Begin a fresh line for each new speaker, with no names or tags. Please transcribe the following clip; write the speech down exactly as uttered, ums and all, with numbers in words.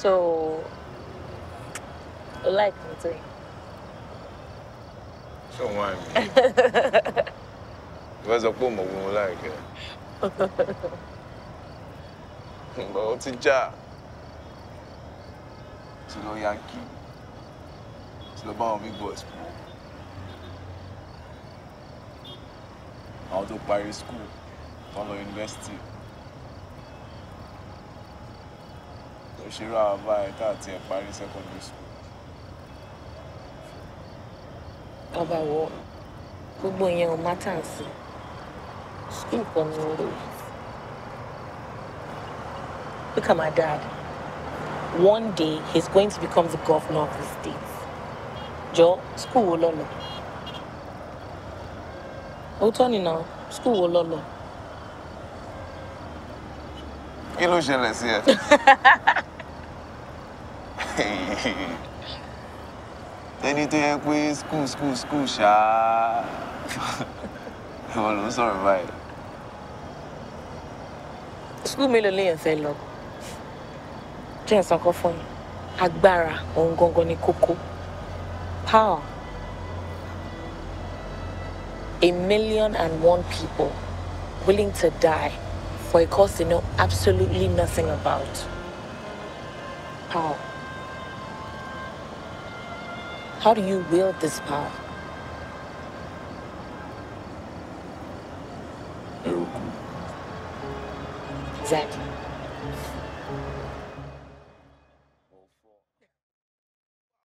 So, like me too.
So why me? Where's a poem of like it? But what's a job? To no Yankee. To the bomb big boys. Out of Paris school. Follow university. So she ran by that in Paris secondary school.
About what? Gbogbo yẹn ò matter sí. School kan ni o. Look at my dad. One day, he's going to become the governor of the state. Joe, school wo lolo. Oh, Tony now, school wo lolo.
Kí ló ṣẹlẹ̀ sí ẹ? Ẹni tó yẹ pé school school school ṣá. Ìwọ ló ń sọ̀rọ̀ báyìí.
School mélòó lèèyàn fẹ́ lọ. Jẹ́ ǹ sọ nǹkan fún yín. Agbára òun gangan ni kókó. Power. A million and one people willing to die for a cause they know absolutely nothing about. Power. How do you wield this power? Exactly.